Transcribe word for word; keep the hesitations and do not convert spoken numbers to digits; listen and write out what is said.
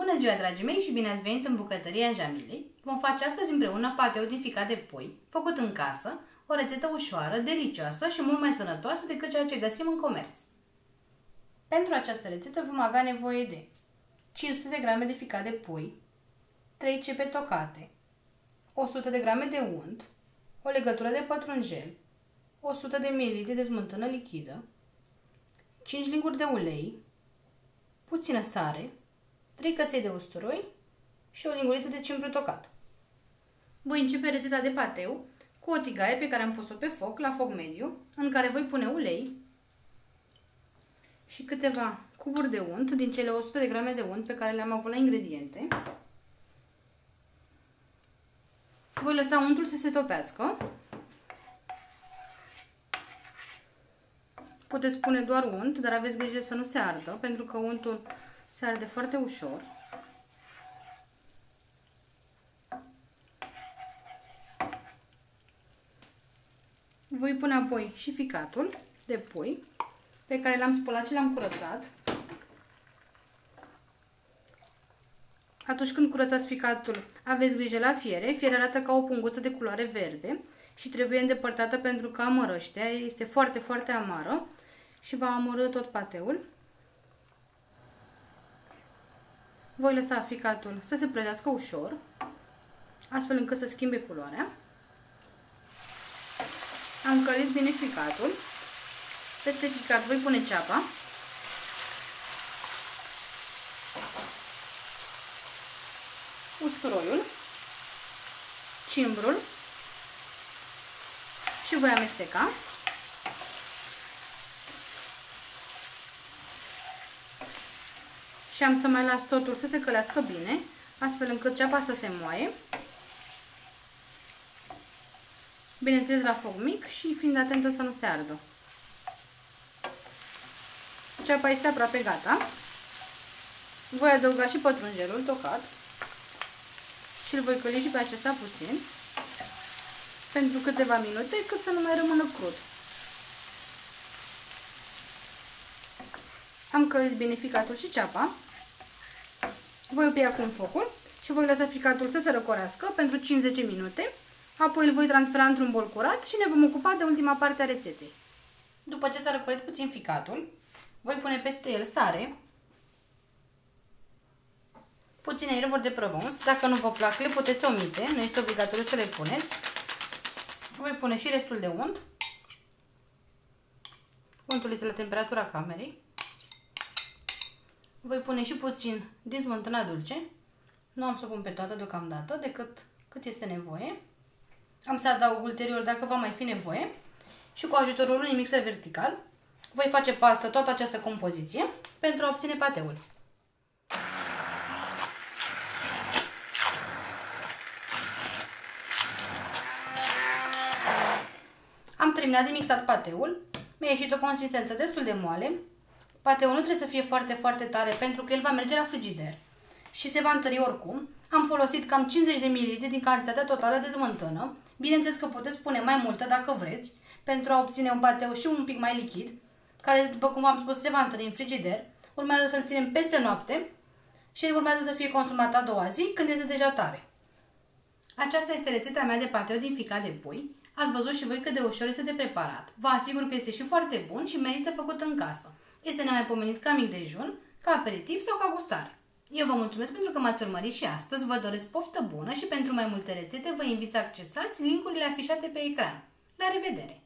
Bună ziua, dragii mei, și bine ați venit în bucătăria Jamilei. Vom face astăzi împreună pateu din ficat de pui, făcut în casă, o rețetă ușoară, delicioasă și mult mai sănătoasă decât ceea ce găsim în comerț. Pentru această rețetă vom avea nevoie de cinci sute de grame de ficat de pui, trei cepe tocate, o sută de grame de unt, o legătură de pătrunjel, o sută de mililitri de smântână lichidă, cinci linguri de ulei, puțină sare, trei căței de usturoi și o linguriță de cimbru tocat. Voi începe rețeta de pateu cu o tigaie pe care am pus-o pe foc, la foc mediu, în care voi pune ulei și câteva cuburi de unt din cele o sută de grame de unt pe care le-am avut la ingrediente. Voi lăsa untul să se topească. Puteți pune doar unt, dar aveți grijă să nu se ardă, pentru că untul se arde foarte ușor. Voi pune apoi și ficatul de pui, pe care l-am spălat și l-am curățat. Atunci când curățați ficatul, aveți grijă la fiere. Fierea arată ca o punguță de culoare verde și trebuie îndepărtată pentru că amărăște. Este foarte, foarte amară și va amărâ tot pateul. Voi lăsa ficatul să se prăjească ușor, astfel încât să schimbe culoarea. Am călit bine ficatul. Peste ficat voi pune ceapa. Usturoiul, cimbrul și voi amesteca. Și am să mai las totul să se călească bine, astfel încât ceapa să se moaie. Bineînțeles la foc mic și fiind atentă să nu se ardă. Ceapa este aproape gata. Voi adăuga și pătrunjelul tocat și îl voi căli și pe acesta puțin, pentru câteva minute, cât să nu mai rămână crud. Am călit bine ficatul și ceapa. Voi opri acum focul și voi lăsa ficatul să se răcorească pentru cinci zece minute. Apoi îl voi transfera într-un bol curat și ne vom ocupa de ultima parte a rețetei. După ce s-a răcorit puțin ficatul, voi pune peste el sare, puține erburi de Provence. Dacă nu vă plac, le puteți omite, nu este obligatoriu să le puneți. Voi pune și restul de unt. Untul este la temperatura camerei. Voi pune și puțin din smântână dulce. Nu am să o pun pe toată deocamdată, decât cât este nevoie. Am să adaug ulterior dacă va mai fi nevoie. Și cu ajutorul unui mixer vertical voi face pastă toată această compoziție pentru a obține pateul. Am terminat de mixat pateul. Mi-a ieșit o consistență destul de moale. Pateul nu trebuie să fie foarte, foarte tare, pentru că el va merge la frigider și se va întări oricum. Am folosit cam cincizeci de mililitri din cantitatea totală de smântână. Bineînțeles că puteți pune mai multă dacă vreți, pentru a obține un pateu și un pic mai lichid, care, după cum v-am spus, se va întări în frigider. Urmează să-l ținem peste noapte și urmează să fie consumat a doua zi, când este deja tare. Aceasta este rețeta mea de pateu din ficat de pui. Ați văzut și voi cât de ușor este de preparat. Vă asigur că este și foarte bun și merită făcut în casă. Este nemaipomenit ca mic dejun, ca aperitiv sau ca gustare. Eu vă mulțumesc pentru că m-ați urmărit și astăzi, vă doresc poftă bună și pentru mai multe rețete vă invit să accesați linkurile afișate pe ecran. La revedere!